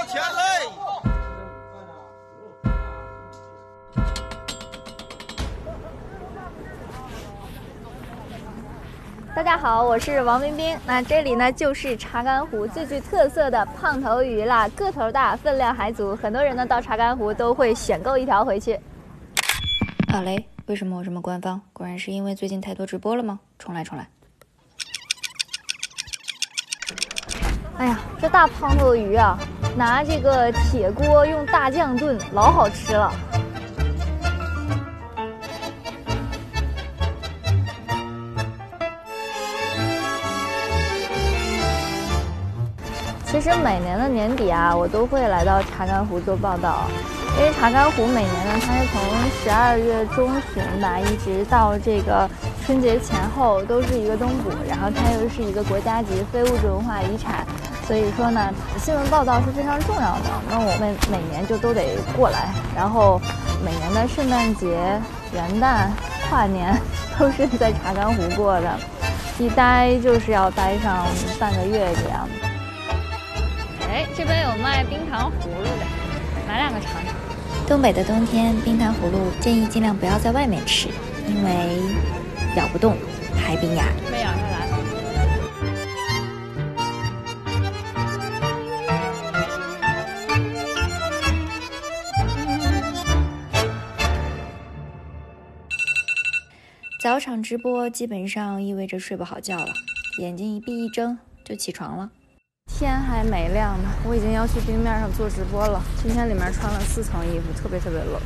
钱嘞！ 大家好，我是王冰冰。那这里呢就是查干湖最具特色的胖头鱼啦，个头大，分量还足，很多人呢到查干湖都会选购一条回去。 老雷，为什么我这么官方？果然是因为最近太多直播了吗？重来。 哎呀，这大胖头鱼啊，拿这个铁锅用大酱炖，老好吃了。其实每年的年底啊，我都会来到查干湖做报道，因为查干湖每年呢，它是从12月中旬吧，一直到这个春节前后都是一个冬捕，然后它又是一个国家级非物质文化遗产，所以说呢，新闻报道是非常重要的。那我们每年就都得过来，然后每年的圣诞节、元旦、跨年都是在查干湖过的，一待就是要待上半个月这样。哎，这边有卖冰糖葫芦的，买2个尝尝。 东北的冬天，冰糖葫芦建议尽量不要在外面吃，因为咬不动，还冰牙。 没咬下来。 早场直播基本上意味着睡不好觉了，眼睛一闭一睁就起床了。 天还没亮呢，我已经要去冰面上做直播了。今天里面穿了4层衣服，特别冷。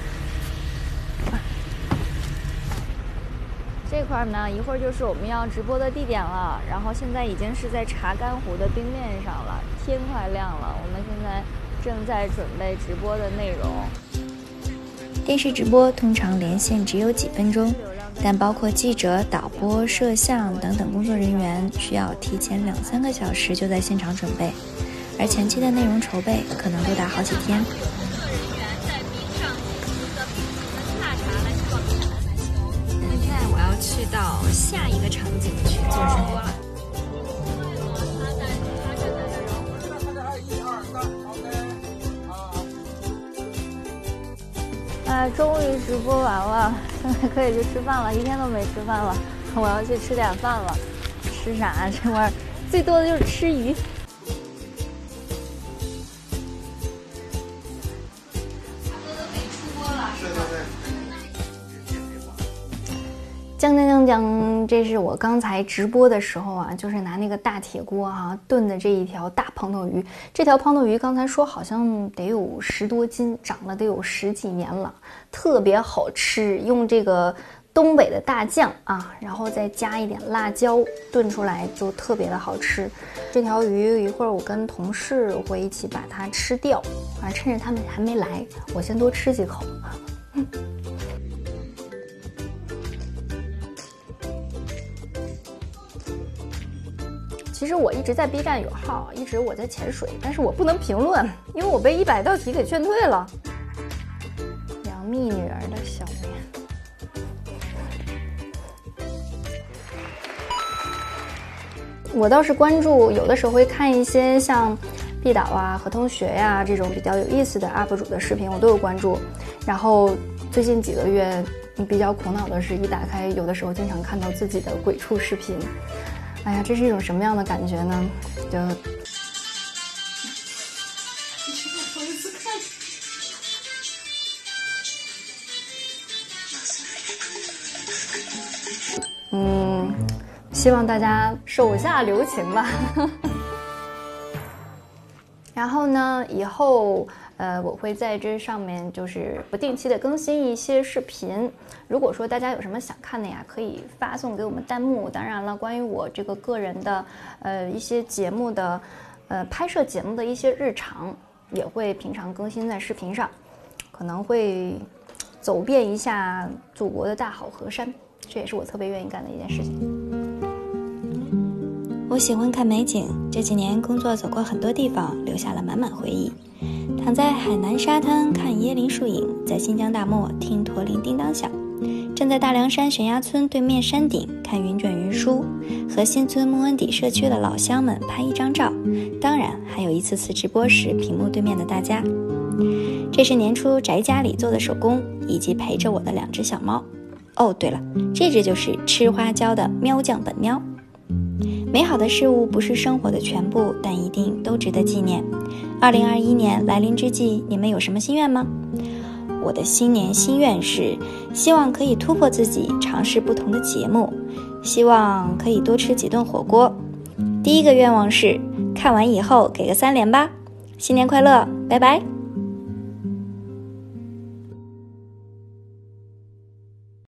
这块呢，一会儿就是我们要直播的地点了。然后现在已经是在查干湖的冰面上了，天快亮了。我们现在正在准备直播的内容。 电视直播通常连线只有几分钟，但包括记者、导播、摄像等等工作人员需要提前2-3个小时就在现场准备，而前期的内容筹备可能多达好几天。 现在我要去到下一个场景去做直播了。 终于直播完了，现在可以去吃饭了。一天都没吃饭了，我要去吃点饭了。吃啥？这玩意儿最多的就是吃鱼。将，这是我刚才直播的时候啊，就是拿那个大铁锅啊炖的这一条大胖头鱼。这条胖头鱼刚才说好像得有10多斤，长了得有10几年了，特别好吃。用这个东北的大酱啊，然后再加一点辣椒炖出来就特别的好吃。这条鱼一会儿我跟同事会一起把它吃掉，趁着他们还没来，我先多吃几口。其实我一直在 B 站有号，一直我在潜水，但是我不能评论，因为我被100道题给劝退了。杨幂女儿的小面，我倒是关注，有的时候会看一些像毕导啊、何同学呀这种比较有意思的 UP 主的视频，我都有关注。然后最近几个月比较苦恼的是，一打开有的时候经常看到自己的鬼畜视频。哎呀，这是一种什么样的感觉呢？就希望大家手下留情吧。然后呢，以后我会在这上面就是不定期的更新一些视频。如果说大家有什么想看的呀，可以发送给我们弹幕。当然了，关于我这个个人的一些节目的拍摄节目的一些日常，也会平常更新在视频上，可能会走遍一下祖国的大好河山，这也是我特别愿意干的一件事情。 我喜欢看美景，这几年工作走过很多地方，留下了满满回忆。躺在海南沙滩看椰林树影，在新疆大漠听驼铃叮当响，站站在大凉山悬崖村对面山顶看云卷云舒，和新村穆恩底社区的老乡们拍一张照，当然还有一次次直播时屏幕对面的大家。这是年初宅家里做的手工，以及陪着我的2只小猫。哦，对了，这只就是吃花椒的喵酱本喵。美好的事物不是生活的全部，但一定都值得纪念。2021年来临之际，你们有什么心愿吗？我的新年心愿是希望可以突破自己，尝试不同的节目，希望可以多吃几顿火锅。第一个愿望是看完以后给个3连吧。新年快乐，拜拜。